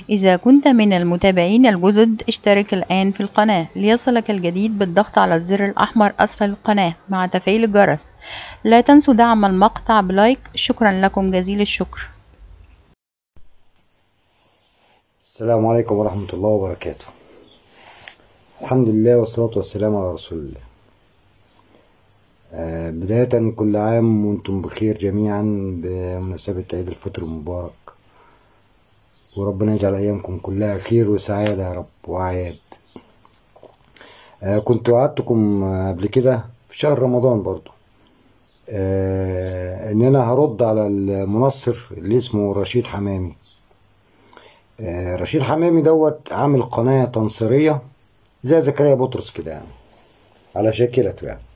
إذا كنت من المتابعين الجدد اشترك الآن في القناة ليصلك الجديد بالضغط على الزر الأحمر أسفل القناة مع تفعيل الجرس. لا تنسوا دعم المقطع بلايك. شكرا لكم جزيل الشكر. السلام عليكم ورحمة الله وبركاته. الحمد لله والصلاة والسلام على رسول الله. بداية كل عام وانتم بخير جميعا بمناسبة عيد الفطر المبارك، وربنا يجعل أيامكم كلها خير وسعادة يا رب وأعياد. كنت وعدتكم قبل كده في شهر رمضان برضو إن أنا هرد على المنصر اللي اسمه رشيد حمامي. رشيد حمامي دوت عامل قناة تنصيرية زي زكريا بطرس كده، يعني على شاكلته يعني.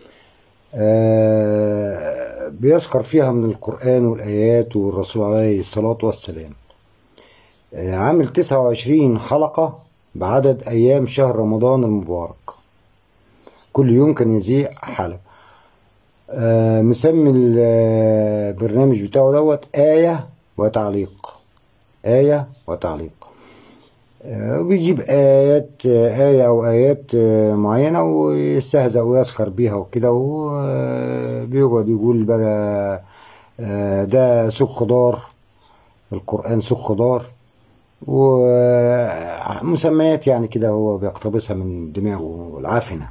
بيسخر فيها من القرآن والآيات والرسول عليه الصلاة والسلام. عامل 29 حلقة بعدد أيام شهر رمضان المبارك، كل يوم كان يذيع حلقة. مسمي البرنامج بتاعه دوت آية وتعليق، آية وتعليق. بيجيب آية أو آيات معينة ويستهزأ ويسخر بيها وكده، وبيقعد يقول بقى ده سوق خضار، القرآن سوق خضار، ومسميات يعني كده هو بيقتبسها من دماغه العافنة.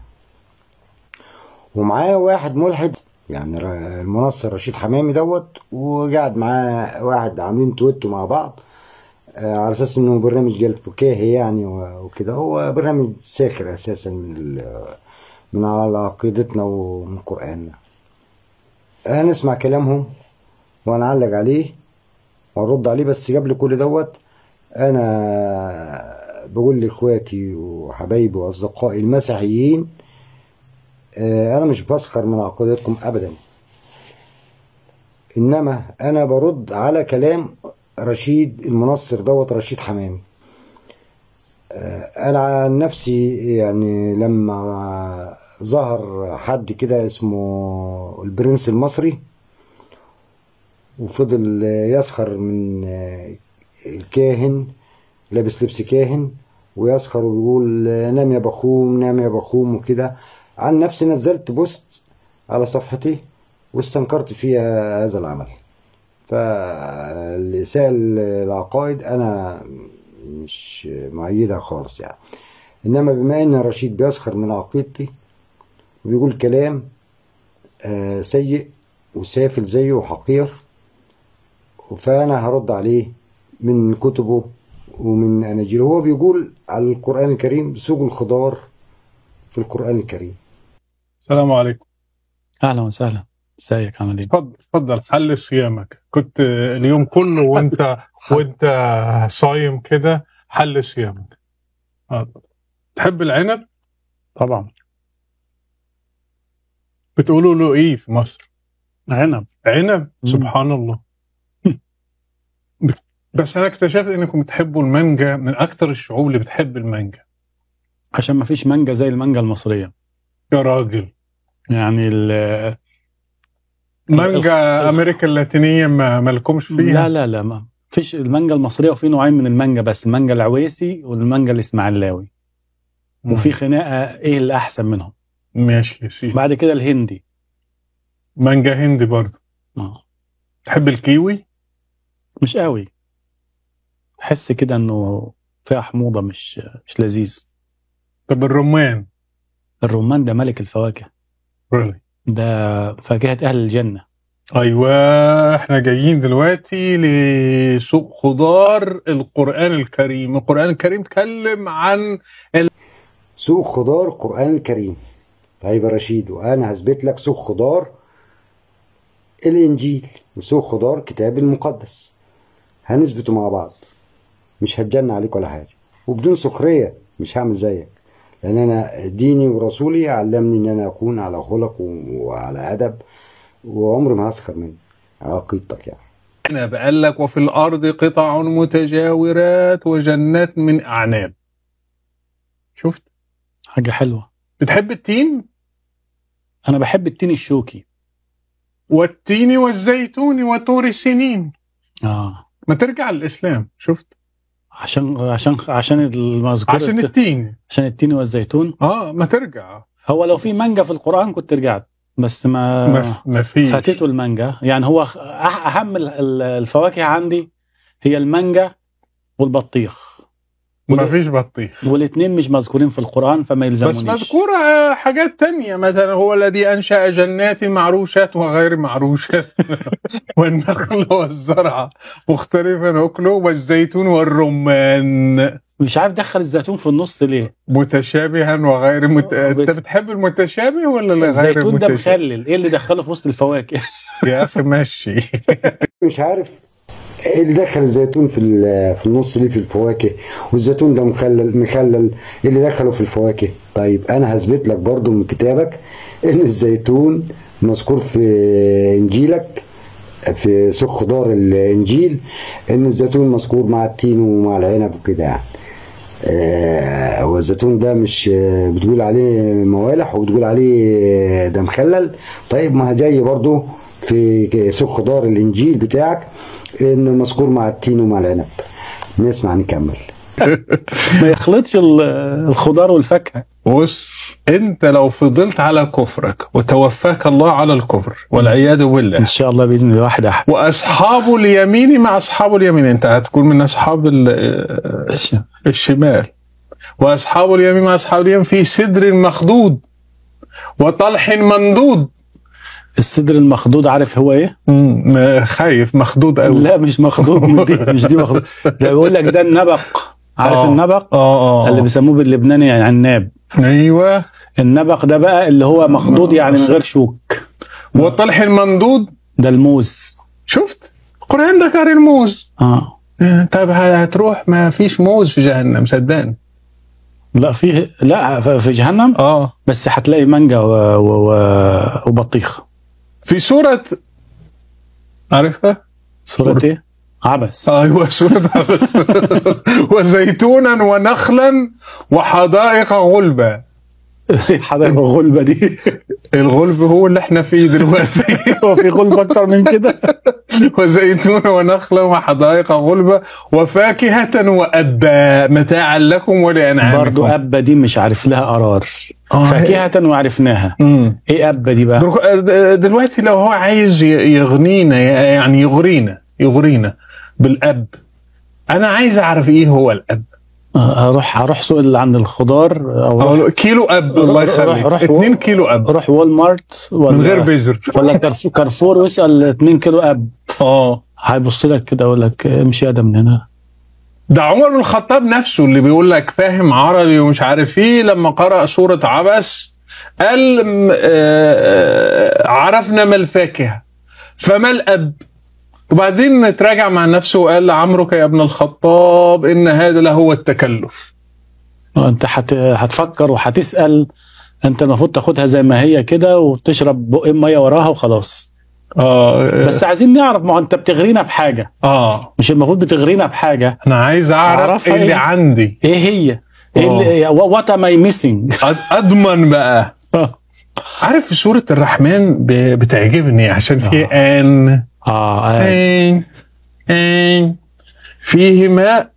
ومعاه واحد ملحد، يعني المنصر رشيد حمامي دوت، وقاعد معاه واحد عاملين تويتو مع بعض على اساس انه برنامج جلد فكاهي يعني وكده. هو برنامج ساخر اساسا من على عقيدتنا ومن قرآننا. هنسمع كلامهم وهنعلق عليه ونرد عليه، بس قبل كل دوت انا بقول لاخواتي وحبايبي واصدقائي المسيحيين، انا مش بسخر من عقيدتكم ابدا، انما انا برد على كلام رشيد المنصر دوت رشيد حمامي. انا عن نفسي يعني لما ظهر حد كده اسمه البرنس المصري وفضل يسخر من الكاهن لابس لبس كاهن ويسخر ويقول نام يا بخوم نام يا بخوم وكده، عن نفسي نزلت بوست على صفحتي واستنكرت فيها هذا العمل. فالإساءة العقائد أنا مش مؤيدها خالص يعني، إنما بما إن رشيد بيسخر من عقيدتي وبيقول كلام سيء وسافل زيه وحقير، فأنا هرد عليه من كتبه ومن أناجيله. هو بيقول على القرآن الكريم سوق الخضار في القرآن الكريم. السلام عليكم. اهلا وسهلا، ازيك عامل ايه؟ اتفضل حل صيامك. كنت اليوم كله وانت صايم كده، حل صيامك. تحب العنب؟ طبعا. بتقولوا له ايه في مصر؟ عنب. سبحان الله. بس انا اكتشفت انكم بتحبوا المانجا، من اكتر الشعوب اللي بتحب المانجا. عشان ما فيش مانجا زي المانجا المصرية يا راجل، يعني مانجا امريكا اللاتينية ما لكمش فيها؟ لا ما فيش. المانجا المصرية وفي نوعين من المانجا بس، المانجا العويسي والمانجا الاسماعيلاوي. وفي خناقة ايه اللي احسن منهم. ماشي يا سيدي. بعد كده الهندي، مانجا هندي برضه. تحب الكيوي؟ مش قوي، تحس كده انه فيها حموضة، مش لذيذ. طب الرمان ده ملك الفواكه. really؟ ده فاكهة اهل الجنة. ايوه، احنا جايين دلوقتي لسوق خضار القرآن الكريم. القرآن الكريم تكلم عن سوق خضار القرآن الكريم. طيب يا رشيد، وانا هثبت لك سوق خضار الانجيل وسوق خضار كتاب المقدس، هنثبته مع بعض، مش هتجنن عليك ولا حاجة، وبدون سخرية. مش هعمل زيك، لان انا ديني ورسولي علمني ان انا اكون على خلق وعلى ادب، وعمري ما هسخر من عقيدتك يعني. أنا بقول لك وفي الأرض قطع متجاورات وجنات من أعناب. شفت؟ حاجة حلوة. بتحب التين؟ أنا بحب التين الشوكي. والتين والزيتون وطور سنين. ما ترجع للإسلام. شفت؟ عشان المذكور، عشان التين. عشان التين والزيتون. ما ترجع. هو لو في مانجا في القرآن كنت رجعت، بس ما فيش. فاتته المانجا. يعني هو أهم الفواكه عندي هي المانجا والبطيخ. ما فيش بطيخ، والاثنين مش مذكورين في القرآن فما يلزمونيش. بس مذكورة حاجات تانية، مثلا هو الذي أنشأ جنات معروشات وغير معروشات والنخل والزرع مختلفا أكله والزيتون والرمان. مش عارف دخل الزيتون في النص ليه؟ متشابها وغير انت بتحب المتشابه ولا غير المتشابه؟ الزيتون ده مخلل، ايه اللي دخله في وسط الفواكه؟ يا أخي ماشي. مش عارف ايه اللي دخل الزيتون في النص ليه في الفواكه، والزيتون ده مخلل، ايه اللي دخله في الفواكه؟ طيب انا هثبت لك برضو من كتابك ان الزيتون مذكور في انجيلك، في سوق خضار الانجيل، ان الزيتون مذكور مع التين ومع العنب وكده يعني. والزيتون ده مش بتقول عليه موالح وبتقول عليه ده مخلل؟ طيب ما جاي برضو في سوق خضار الانجيل بتاعك انه مذكور مع التين ومع العنب. نسمع نكمل. ما يخلطش الخضار والفاكهه. بص، انت لو فضلت على كفرك وتوفاك الله على الكفر والعياذ بالله ان شاء الله باذن الله واحد احد، واصحاب اليمين مع اصحاب اليمين، انت هتكون من اصحاب الشمال، واصحاب اليمين مع اصحاب اليمين في سدر مخضود وطلح منضود. السدر المخضود عارف هو ايه؟ خايف مخضود قوي. لا مش مخضود، مش دي مخضود، ده بيقول لك ده النبق. عارف النبق؟ اللي بيسموه باللبناني يعني عناب. ايوه، النبق ده بقى اللي هو مخضود يعني من غير شوك. والطلح المنضود ده الموز. شفت؟ القرآن ذكر الموز. طيب هتروح ما فيش موز في جهنم صدقني. لا في جهنم بس هتلاقي مانجا وبطيخ. في سورة عارفها؟ سورة ايه؟ عبس. ايوه سورة عبس. وزيتونا ونخلا وحدائق غلبا. حدائق غلبة دي الغلب هو اللي احنا فيه دلوقتي. هو في غلبة اكتر من كده؟ وزيتونا ونخلا وحدائق غلبا وفاكهة وأبا متاعا لكم ولأنعامكم. برضو أبا دي مش عارف لها قرار. فاكهة وعرفناها. ايه أبا دي بقى؟ دلوقتي لو هو عايز يغنينا يعني يغرينا بالأب، أنا عايز أعرف إيه هو الأب. هروح سوق اللي عند الخضار أو كيلو أب. الله يخليك 2 كيلو أب. روح وول مارت من غير بذر ولا كارفور واسأل 2 كيلو أب. هيبص لك كده يقول لك امشي يا ده من هنا. ده عمر بن الخطاب نفسه اللي بيقول لك فاهم عربي ومش عارف ايه، لما قرأ سورة عبس قال عرفنا ما الفاكهة فما الأب. وبعدين نتراجع مع نفسه وقال لعمرك يا ابن الخطاب إن هذا لهو التكلف. أنت هتفكر وهتسأل، أنت المفروض تاخدها زي ما هي كده وتشرب بقين مية وراها وخلاص. بس عايزين نعرف، ما أنت بتغرينا بحاجة. مش المفروض بتغرينا بحاجة؟ أنا عايز أعرف اللي عندي إيه هي؟ what am I missing؟ أضمن بقى. عارف في سورة الرحمن بتعجبني عشان في آن فيهما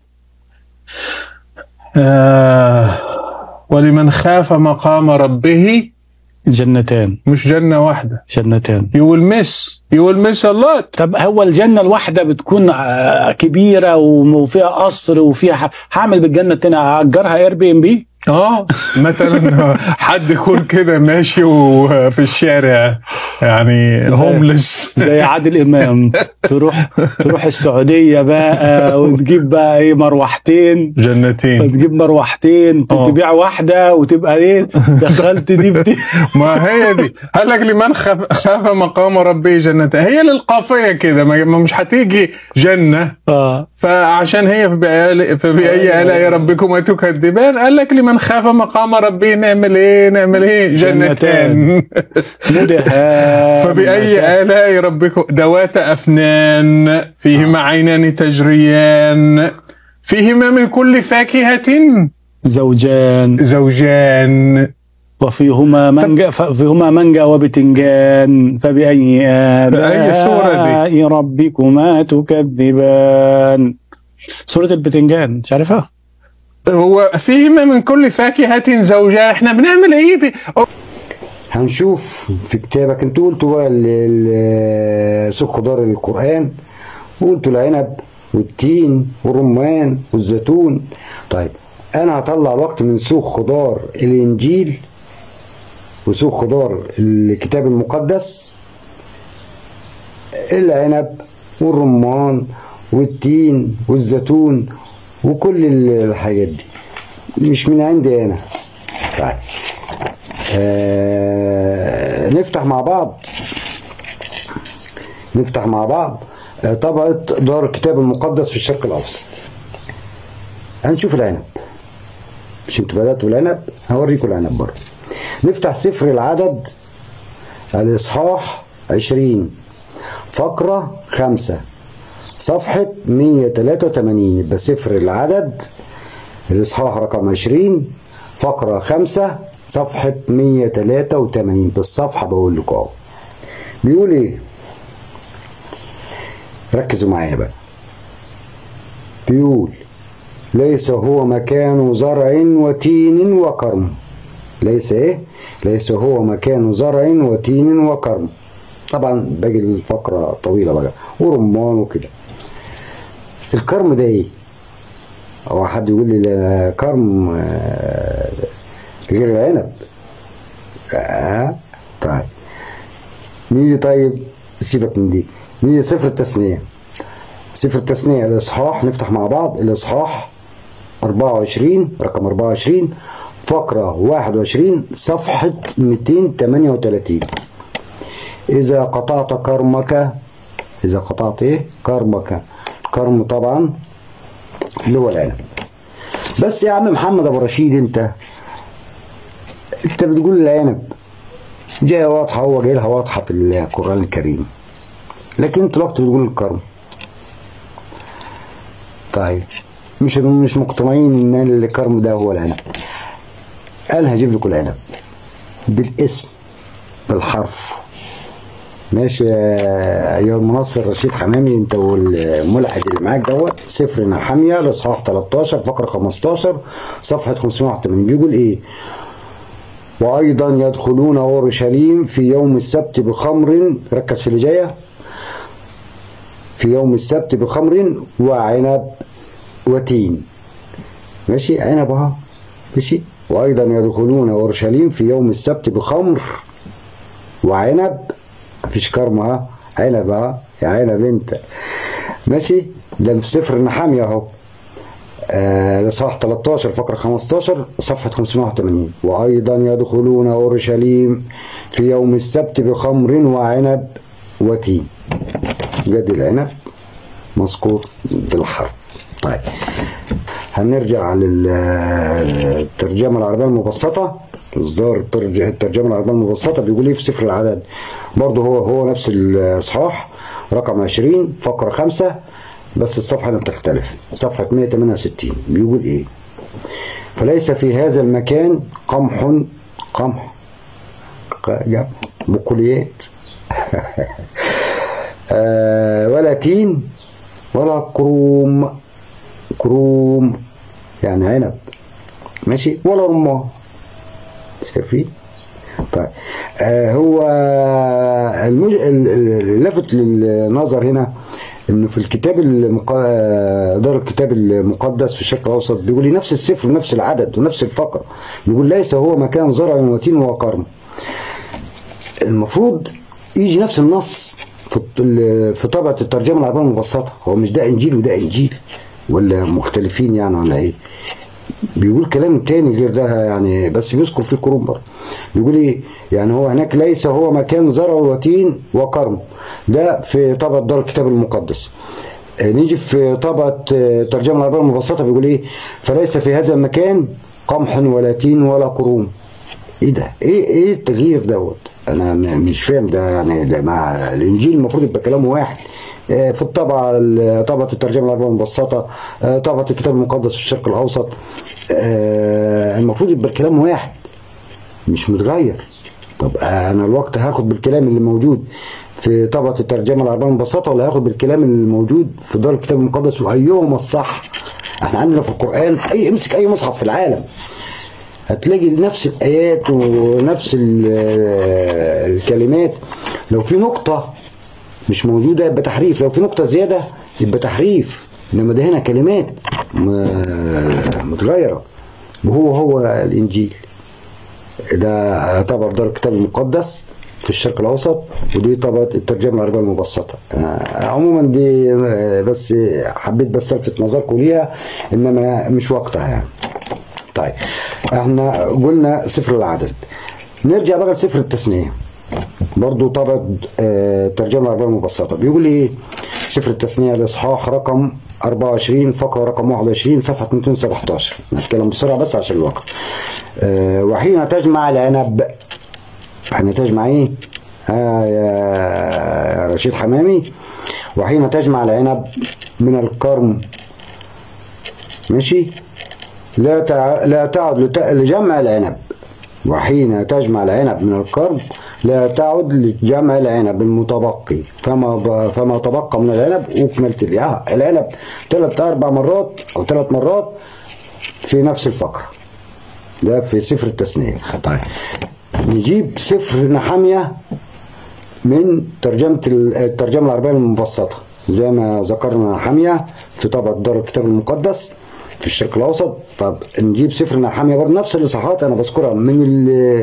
ولمن خاف مقام ربه جنتان. مش جنة واحدة، جنتان. you will miss a lot. طب هو الجنة الواحدة بتكون كبيرة وفيها قصر وفيها، هعمل بالجنة التانية أجرها Airbnb؟ مثلا حد يكون كده ماشي وفي الشارع يعني هوملس زي عادل إمام، تروح السعودية بقى وتجيب بقى ايه مروحتين جنتين، تجيب مروحتين تبيع واحدة وتبقى ايه دخلت دي في دي. ما هي دي قال لك لمن خاف مقام ربه جنتين، هي للقافية كده مش هتيجي جنة. فعشان هي فبأي آلاء ربكما تكذبان قال لك لمن خاف مقام ربه نعمل ايه جنتان. فبأي آلاء ربكم ذوات أفنان فيهما عينان تجريان فيهما من كل فاكهة زوجان وفيهما مانجا وبتنجان فبأي آلاء ربكما تكذبان. سورة البتنجان مش عارفها؟ هو فيهما من كل فاكهة زوجان، احنا بنعمل ايه هنشوف في كتابك. انتوا قلتوا بقى سوق خضار القرآن، وقلتوا العنب والتين والرمان والزيتون. طيب انا هطلع الوقت من سوق خضار الانجيل وسوق خضار الكتاب المقدس العنب والرمان والتين والزيتون وكل الحاجات دي مش من عندي انا. طيب نفتح مع بعض طبعة دار الكتاب المقدس في الشرق الاوسط. هنشوف العنب، مش انتوا بدأتوا العنب، هوريكم العنب برضه. نفتح سفر العدد الاصحاح 20 فقرة 5 صفحة 183. يبقى سفر العدد الاصحاح رقم 20 فقرة 5 صفحة 183 بالصفحة. بقول لكم اهو بيقول ايه، ركزوا معايا بقى. بيقول ليس هو مكان زرع وتين وكرم. ليس هو مكان زرع وتين وكرم. طبعا باقي الفقرة طويلة بقى ورمان وكده. الكرم ده ايه؟ هو حد يقول لي كرم غير العنب؟ طيب نيجي، طيب سيبك من دي، نيجي سفر التثنية الاصحاح. نفتح مع بعض الاصحاح 24 رقم 24 فقرة 21 صفحة 238. إذا قطعت كرمك، إذا قطعت إيه؟ كرمك. كرم طبعا اللي هو العنب. بس يا عم محمد أبو رشيد أنت بتقول العنب جاية واضحة، هو جاي لها واضحة في القرآن الكريم، لكن أنت دلوقتي بتقول الكرم. طيب مش مقتنعين إن الكرم ده هو العنب. أنا هجيب لكم العنب بالاسم بالحرف. ماشي يا المنصر رشيد حمامي انت والملحد اللي معاك دوت. سفر نحمية الاصحاح 13 فقرة 15 صفحة 581 بيقول ايه؟ وايضا يدخلون اورشليم في يوم السبت بخمر. ركز في اللي جايه. في يوم السبت بخمر وعنب وتين. ماشي عنب اهو. ماشي. وايضا يدخلون اورشليم في يوم السبت بخمر وعنب. مفيش كرم اهو، عنب اهو، يا عنب انت. ماشي. ده في سفر نحمية اهو الاصحاح 13 فقرة 15 صفحة 581. وايضا يدخلون اورشليم في يوم السبت بخمر وعنب وتين. جد العنب مذكور بالحرف. طيب هنرجع للترجمة العربية المبسطة. إصدار الترجمة العربية المبسطة بيقول إيه في سفر العدد؟ برضه هو نفس الإصحاح رقم 20 فقرة 5 بس الصفحة اللي بتختلف صفحة 168. بيقول إيه؟ فليس في هذا المكان قمح بقوليات ولا تين ولا كروم يعني عنب. ماشي. ولا رمان. شايفين؟ طيب هو اللافت للنظر هنا انه في الكتاب دار الكتاب المقدس في الشرق الاوسط بيقول لي نفس السفر ونفس العدد ونفس الفقره. بيقول ليس هو مكان زرع وتين وكرم. المفروض يجي نفس النص في طبعة الترجمة العربية المبسطة. هو مش ده انجيل وده انجيل ولا مختلفين يعني ولا ايه؟ بيقول كلام تاني غير ده يعني، بس بيذكر فيه كروم برضه. بيقول ايه؟ يعني هو هناك ليس هو مكان زرع وتين وكرم. ده في طبعة دار الكتاب المقدس. نيجي في طبعة الترجمة العربية المبسطة بيقول ايه؟ فليس في هذا المكان قمح ولا تين ولا كروم. ايه ده؟ ايه التغيير دوت؟ انا مش فاهم ده يعني. ده مع الانجيل المفروض يبقى كلامه واحد. في طبعة الترجمة العربية المبسطة طبعة الكتاب المقدس في الشرق الأوسط المفروض يبقى الكلام واحد مش متغير. طب أنا الوقت هاخد بالكلام اللي موجود في طبعة الترجمة العربية المبسطة، ولا هياخد بالكلام الموجود في دار الكتاب المقدس وأيهما الصح؟ احنا عندنا في القرآن امسك أي مصحف في العالم هتلاقي نفس الآيات ونفس الكلمات. لو في نقطة مش موجودة يبقى تحريف، لو في نقطة زيادة يبقى تحريف. إنما ده هنا كلمات متغيرة. وهو الإنجيل ده طبعا دار الكتاب المقدس في الشرق الأوسط، ودي طبعا الترجمة العربية المبسطة. عموما دي بس حبيت بس ألفت نظركم ليها، إنما مش وقتها يعني. طيب احنا قلنا سفر العدد، نرجع بقى لسفر التثنية برضو طبعا الترجمة العربية المبسطة. بيقول ايه؟ سفر التثنية الإصحاح رقم 24 فقرة رقم 21 صفحة 217. نتكلم بسرعة بس عشان الوقت. وحين تجمع العنب، حين تجمع ايه؟ يا رشيد حمامي، وحين تجمع العنب من الكرم، ماشي، لا تعد لجمع العنب. وحين تجمع العنب من الكرم لا تعد لجمع العنب المتبقي، فما تبقى من العنب أكملت لي. العنب 3 مرات أو 3 مرات في نفس الفقرة. ده في سفر التثنية. طيب نجيب سفر نحمية من الترجمة العربية المبسطة زي ما ذكرنا. نحمية في طبعة دار الكتاب المقدس في الشرق الأوسط. طب نجيب سفر نحمية برضه نفس الإصحاحات أنا بذكرها من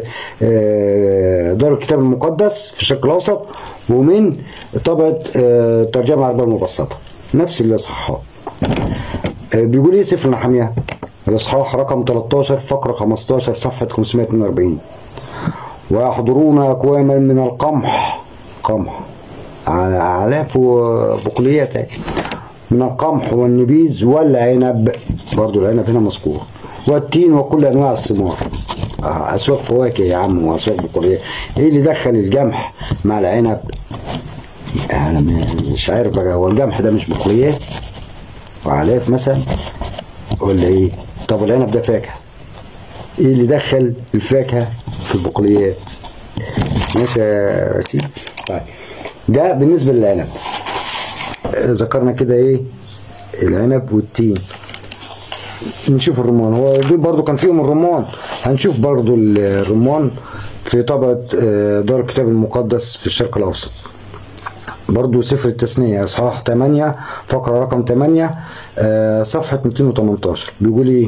دار الكتاب المقدس في الشرق الأوسط، ومن طبعة الترجمة العربية المبسطة نفس الإصحاحات. بيقول إيه سفر نحمية؟ الإصحاح رقم 13 فقرة 15 صفحة 542. ويحضرون أكواما من القمح، قمح آلاف وبقوليات، من القمح والنبيذ والعنب، برضو العنب هنا مذكور، والتين وكل انواع الثمار. اسواق فواكه يا عم واسواق بقوليات. ايه اللي دخل الجمح مع العنب؟ انا مش عارف بقى، هو الجمح ده مش بقوليات وعلاف مثلا ولا ايه؟ طب العنب ده فاكهه، ايه اللي دخل الفاكهه في البقوليات؟ ماشي يا رشيد. طيب ده بالنسبه للعنب. ذكرنا كده ايه؟ العنب والتين. نشوف الرمان، هو دول برضو كان فيهم الرمان، هنشوف برضو الرمان في طبعة دار الكتاب المقدس في الشرق الأوسط. برضو سفر التثنية إصحاح 8 فقرة رقم 8 صفحة 218. بيقول ايه؟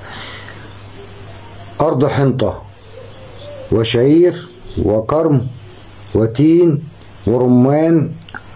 أرض حنطة وشعير وكرم وتين ورمان.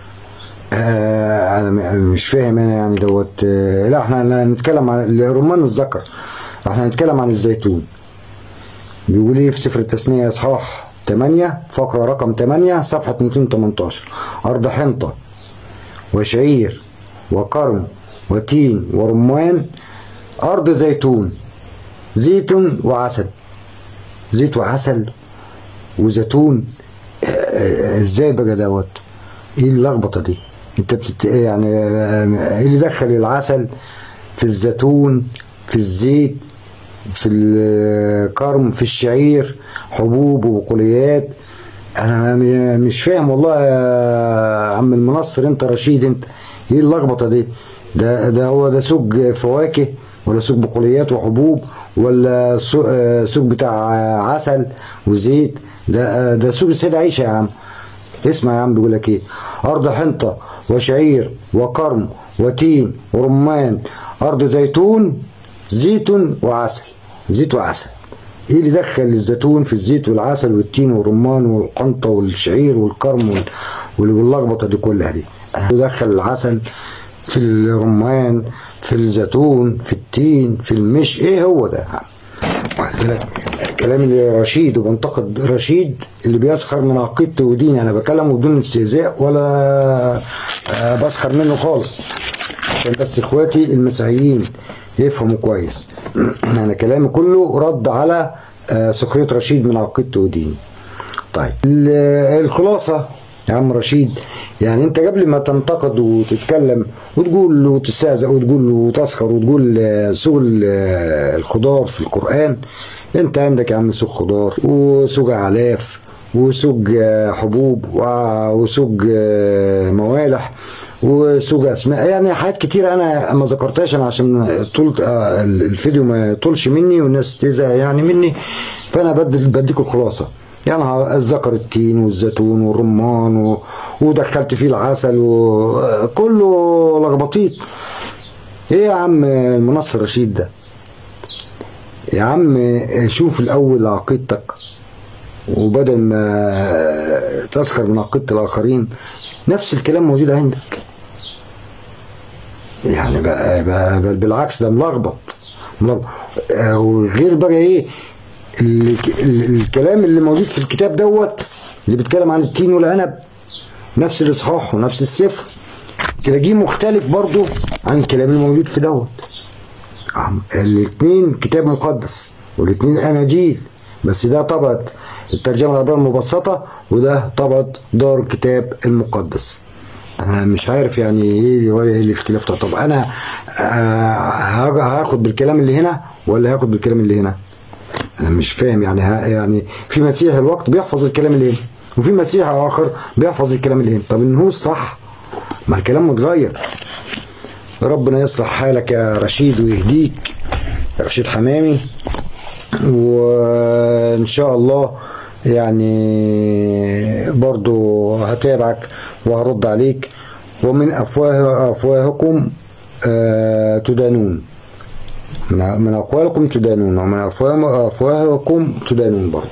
انا مش فاهم انا يعني دوت. لا احنا هنتكلم عن الرمان الذكر، احنا هنتكلم عن الزيتون. بيقول ايه في سفر التثنية اصحاح 8 فقرة رقم 8 صفحة 218. ارض حنطة وشعير وكرم وتين ورمان، ارض زيتون، زيت وعسل. زيت وعسل وزيتون، ازاي بقى دوت؟ ايه اللخبطه دي؟ انت يعني ايه اللي دخل العسل في الزيتون في الزيت في الكرم في الشعير، حبوب وبقوليات؟ انا مش فاهم والله يا عم المنصر انت رشيد، انت ايه اللخبطه دي؟ ده هو ده سوق فواكه ولا سوق بقوليات وحبوب ولا سوق بتاع عسل وزيت؟ ده سوق السيدة عيشة يا عم. اسمع يا عم بيقول لك ايه؟ ارض حنطة وشعير وكرم وتين ورمان، ارض زيتون، زيت وعسل. زيت وعسل، ايه اللي دخل الزيتون في الزيت والعسل والتين والرمان والحنطة والشعير والكرم واللخبطه دي كلها دي؟ دخل العسل في الرمان في الزيتون في التين في المش، ايه هو ده؟ كلام رشيد، وبنتقد رشيد اللي بيسخر من عقيدتي وديني. انا بكلمه بدون استهزاء ولا بسخر منه خالص، عشان بس اخواتي المسيحيين يفهموا كويس. انا كلامي كله رد على سخرية رشيد من عقيدتي وديني. طيب الخلاصة يا عم رشيد، يعني انت قبل ما تنتقد وتتكلم وتقول وتستهزأ وتقول وتسخر وتقول سوق الخضار في القرآن، انت عندك يا عم سوق خضار وسوق اعلاف وسوق حبوب وسوق موالح وسوق اسماء، يعني حاجات كتير انا ما ذكرتهاش انا عشان طول الفيديو ما يطولش مني والناس تزهق يعني مني، فانا بديكم الخلاصه. يعني ذكر التين والزيتون والرمان ودخلت فيه العسل وكله لخبطيط. ايه يا عم المنصر رشيد ده؟ يا عم شوف الاول عقيدتك، وبدل ما تسخر من عقيدة الآخرين نفس الكلام موجود عندك. يعني بقى بالعكس ده ملخبط. وغير بقى ايه الكلام اللي موجود في الكتاب دوت اللي بيتكلم عن التين والعنب، نفس الإصحاح ونفس السفر تلاقيه مختلف برضه عن الكلام الموجود في دوت. الاثنين كتاب مقدس والاثنين أناجيل، بس ده طبعة الترجمة العربية المبسطة وده طبعة دار الكتاب المقدس. أنا مش عارف يعني إيه الاختلاف ده. طب أنا هاخد بالكلام اللي هنا ولا هاخد بالكلام اللي هنا؟ أنا مش فاهم. يعني في مسيح الوقت بيحفظ الكلام اللي هنا، وفي مسيح آخر بيحفظ الكلام اللي هنا. طب النهوص صح، ما الكلام متغير. ربنا يصلح حالك يا رشيد ويهديك يا رشيد حمامي، وإن شاء الله يعني برضو هتابعك وهرد عليك. ومن أفواهكم تدانون، من أقوالكم تدانون ومن أفواهكم تدانون برضو.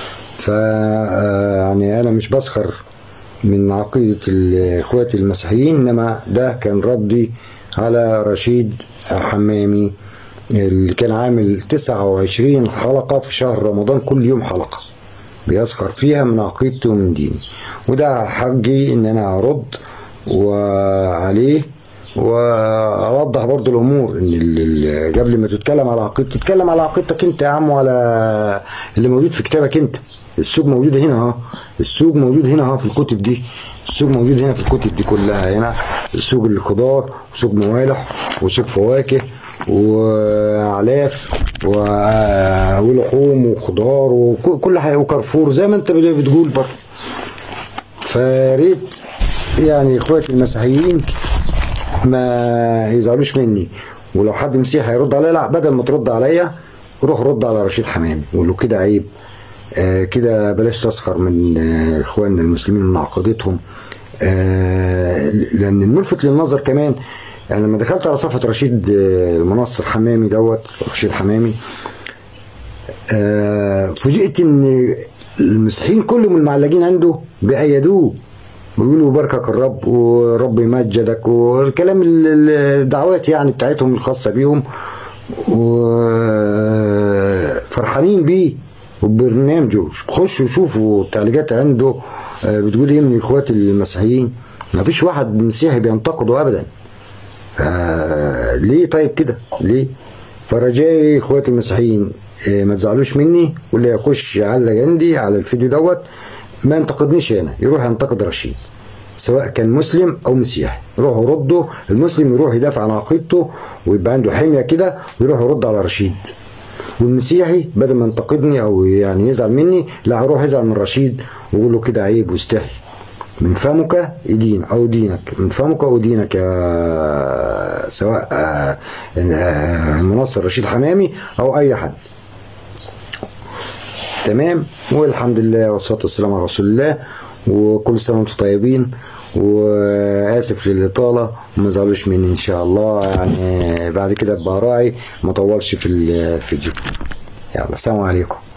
يعني أنا مش بسخر من عقيدة الإخوات المسيحيين، إنما ده كان ردي على رشيد حمامي اللي كان عامل 29 حلقة في شهر رمضان، كل يوم حلقة بيسخر فيها من عقيدته ومن ديني. وده حقي ان انا ارد وعليه واوضح برضو الامور، ان قبل ما تتكلم على عقيدتك تتكلم على عقيدتك انت يا عم، وعلى اللي موجود في كتابك انت. السوق موجودة هنا اهو، السوق موجود هنا اهو في الكتب دي، السوق موجود هنا في الكتب دي كلها. هنا سوق الخضار وسوق موالح وسوق فواكه وعلاف ولحوم وخضار وكل حاجه وكارفور زي ما انت بتقول برضه. فريت يعني اخواتي المسيحيين ما يزعلوش مني، ولو حد مسيحي هيرد عليا لا، بدل ما ترد عليا روح رد على رشيد حمامي وقول له كده عيب، كده بلاش تسخر من اخواننا المسلمين من عقيدتهم. لان الملفت للنظر كمان، يعني لما دخلت على صفحة رشيد المنصر حمامي دوت رشيد حمامي، فوجئت ان المسيحيين كلهم المعلقين عنده بأيدوه ويقولوا باركك الرب ورب يمجدك والكلام الدعوات يعني بتاعتهم الخاصة بيهم، وفرحانين بيه وبرنامجه. خشوا شوفوا التعليقات عنده بتقول ايه من اخواتي المسيحيين. ما فيش واحد مسيحي بينتقده ابدا. ليه طيب كده ليه؟ فرجائي اخواتي المسيحيين ما تزعلوش مني، واللي يخش علق عندي على الفيديو دوت ما ينتقدنيش هنا، يروح ينتقد رشيد سواء كان مسلم او مسيحي. روحوا ردوا، المسلم يروح يدافع عن عقيدته ويبقى عنده حمية كده ويروح يرد على رشيد، والمسيحي بدل ما ينتقدني او يعني يزعل مني لا، اروح يزعل من رشيد ويقول له كده عيب واستحي. من فمك يدين او دينك، من فمك ودينك يا سواء المنصر رشيد حمامي او اي حد. تمام. والحمد لله والصلاه والسلام على رسول الله، وكل سنه وانتم طيبين، واسف للاطاله وما تزعلوش مني ان شاء الله. يعني بعد كده ابقى راعي ما اطولش في الفيديو. يلا السلام عليكم.